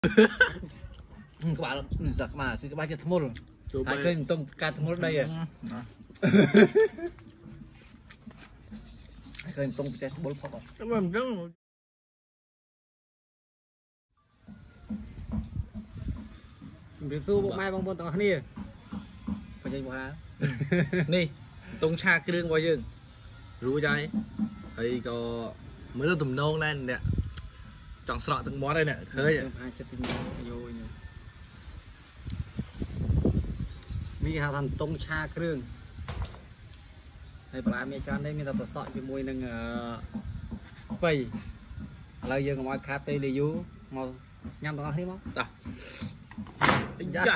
các bạn giặc mà xin các bạn chơi thmol rồi hai kênh tông ca thmol đây à hai kênh tông chơi thmol phong rồi các bạn rất việc xu bộ mai bong bóng tao này phải chơi bộ ha nè tông cha cái đường bao dương rú trái ấy có mới là tùm nông này nè chọn sọ từng món đây nè khơi hai cái tinh vôมีหาทันตรงชาเครื่องในปลาเมชานได้มีแต่ตัวสอดอยู่มวยหนึ่งสเปย์เรายังมาคาเตเดียมาnhắmตรงนี้มั้งจ้ะจ้ะ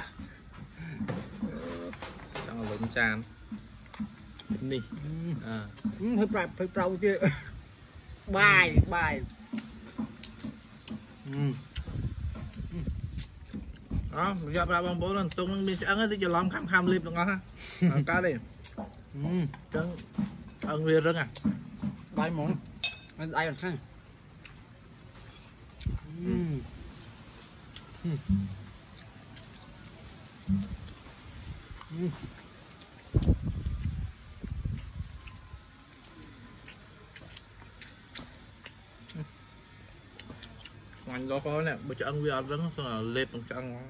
ต้องเอาลงจานนี่เฮ้ยปลาเฮ้ยปลาเจ้บายบาย đó giờ ra bằng bố lần tung mình sẽ ăn thì cho làm khăm khăm liệp được không ha cá đi trứng ăn nguyên rất à bài món ăn ai còn khăn ngoài đó có nè bây giờ ăn nguyên rất là liệp bằng cho ăn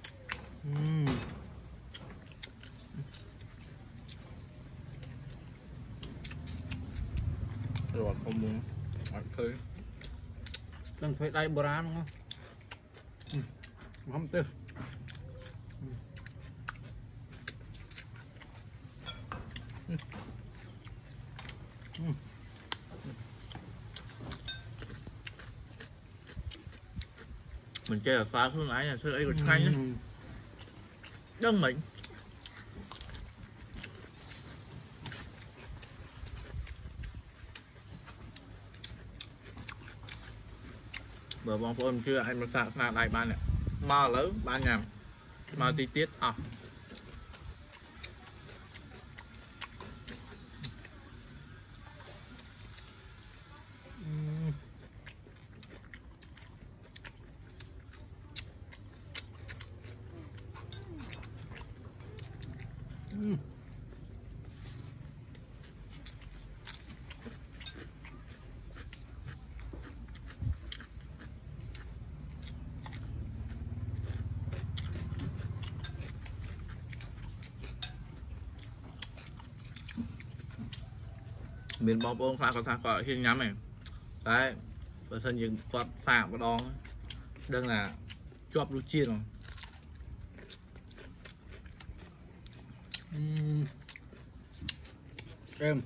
rồi không muốn ăn thôi đừng phải đây bò ra đúng không không tư mình chơi ở phá xuống nãy là sơ ấy còn xanh đấy đơn mình bờ bóng phôn chưa anh mà sạc đại ban này mà lớn ban nhầm mà tí tiết à miền bóng bông pha có khi nhắm này đấy và sân những quạt xả vào đó đơn là chọp lưu chiên rồi em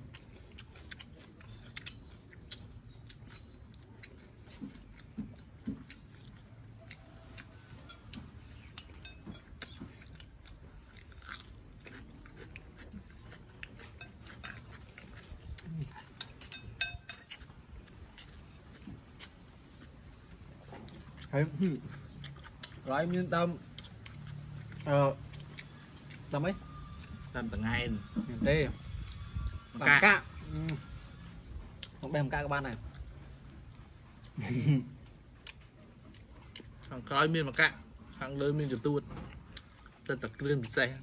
rồi em yên tâm tâm ấy tầm tầng 2 tê cá cá không đem cá các bạn này thằng coi miên mà cá thằng lớn miên được tuột tên tật lên xe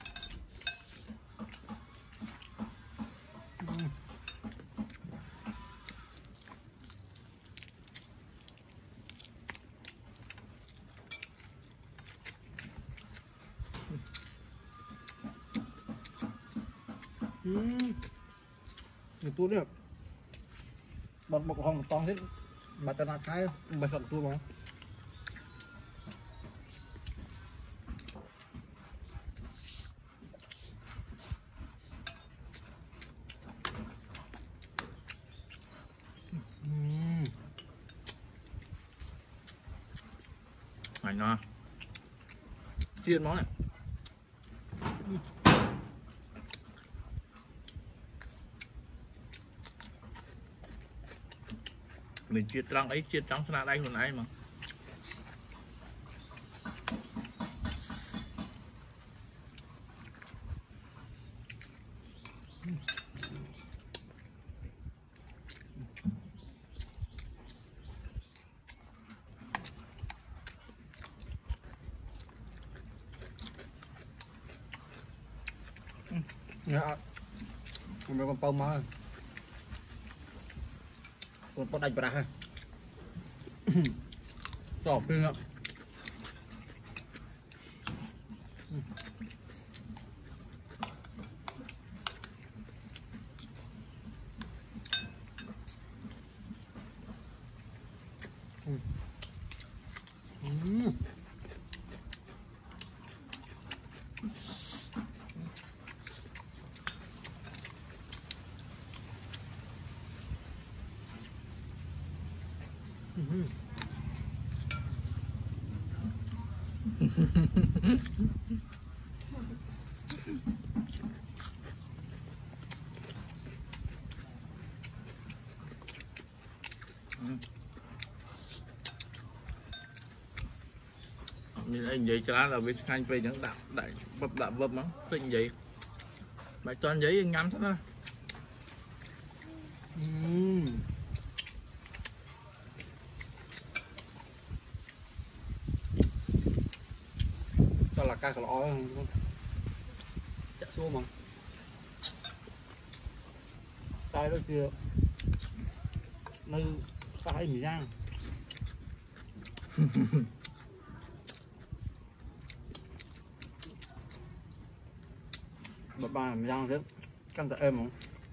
người tôi được bật bọc hồng toàn hết bà ta là cái bà sẵn tôi mà mày nó chiên món này mình chia trắng ấy chia trắng sang đây hồi nãy mà không được con pom mà con pot đánh bạc ha trộn đi nữa như anh vậy cho là biết anh về những đạm vấp nó cái gì mày cho anh giấy anh ngắm thôi cho là ca lọ chạy xuống mà tay đó kia nơi tay mì rang bà mì rang thế căng tại em không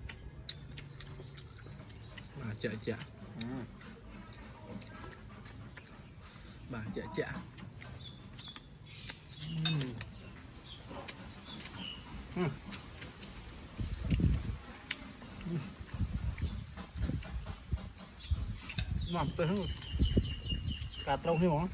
bà chạ bà chạ làm tới hết cả trâu thế mà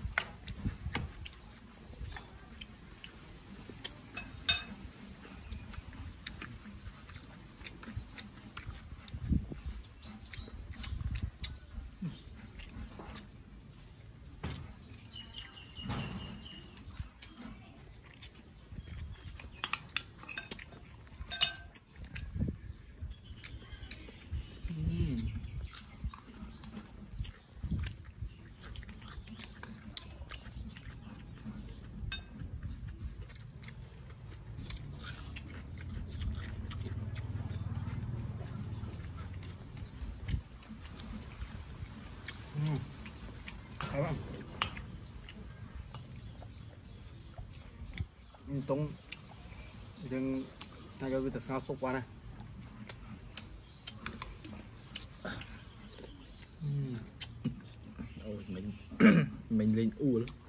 tung nhưng này cái việc sao sụp qua này ôi mình mình lên u lắm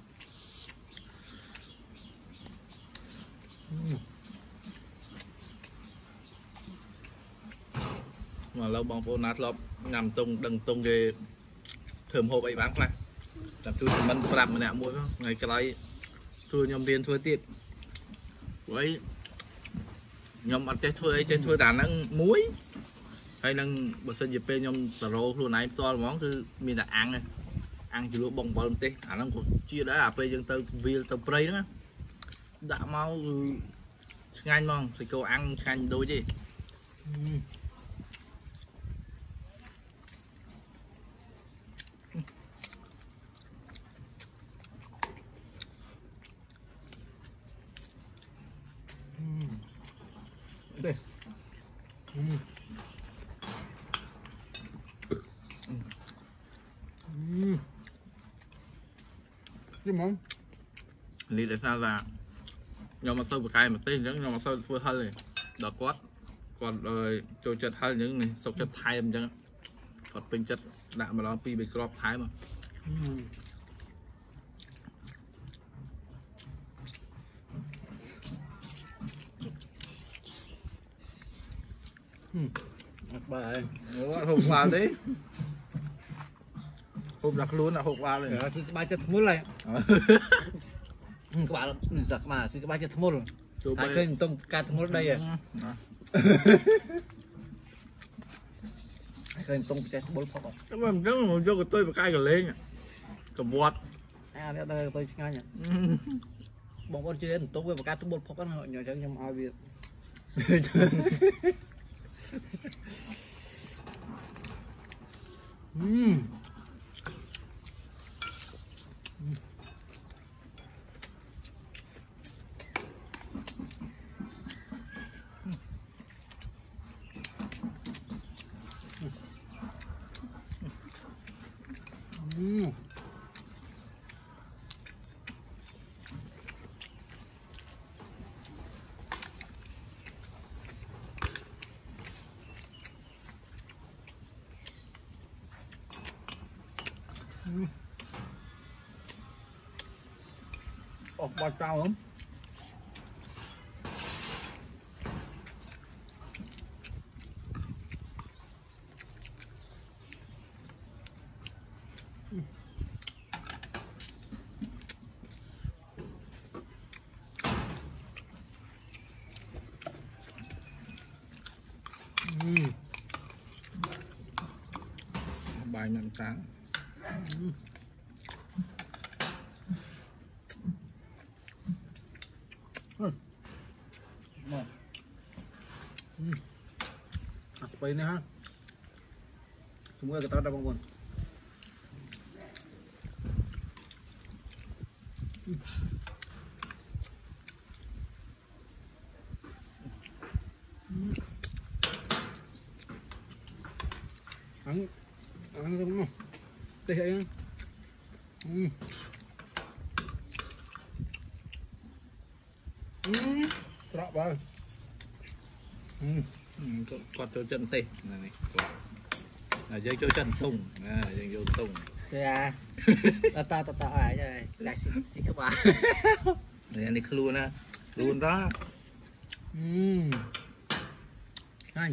mà lâu bóng phố nát lọc nằm tung đằng tung cái thơm hộp ấy bán này làm tôi thì mình làm mà nè mua không ngày cái này tôi nhom tiền thua tiền với nhom ăn chơi thua đàn năng muối hay năng bữa sinh dịp pe nhom tờ rô luôn này to món thứ mình là ăn này ăn chỉ lúc bông bò tê nó cũng chia đã là pe dân tơ vì tơ prey đó đã mau ngay ngon thì cô ăn khanh đôi gì đây cái món lý tại sao là nhau mà sâu cay mà tên giống nhau mà sâu phơi hơi này đỏ quát còn rồi trôi chật hơi những này sọc chật thay em chẳng còn bên chất đạm mà nó pi bị crop thái mà bài hộp vào đấy hộp đặt luôn là hộp vào này xin ba chất muối này các bạn giặc mà xin ba chất muối hai kênh tông ca muối đây à hai kênh tông chất muối phọc các bạn rất là cho tôi và cay cả lên cả bọt à đây tôi ngay nhỉ bọn con chơi tông với ca muối phọc nó nhỏ chẳng nhầm ai việc bọt trâu không bài nặng trắng seperti ini ha semua kita ada bang. Ăn không tê hay rõ bao con chỗ chân tê này là dây chỗ chân tung dây chỗ tung thế à ta ai đây lại xin các bạn này anh đi luôn á luôn đó anh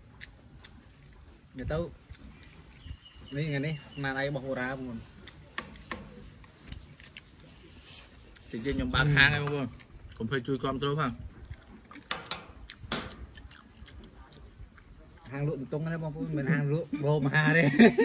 người taoนี่ไงนี่มาอะไรบอกราบุญ thì trên nhóm bán hàng em không cũng phải chui con tốt không ห้างลุตรงนั้นบางคนเป็นห้างลุโบมาเด้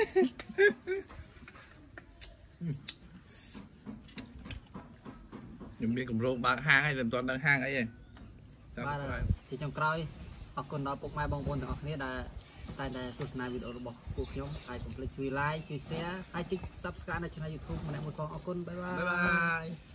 nhóm đi cùng rong bán hàng hay làm toàn đang hàng ấy បាទជាចុងក្រោយអរគុណដល់ពុកម៉ែបងប្អូនទាំងអស់គ្នាដែលតែទស្សនាវីដេអូរបស់ពួកខ្ញុំហើយកុំភ្លេចជួយ like ជួយ share ហើយចុច subscribe នៅ channel YouTube ម្នាក់មួយផងអរគុណបាយបាយ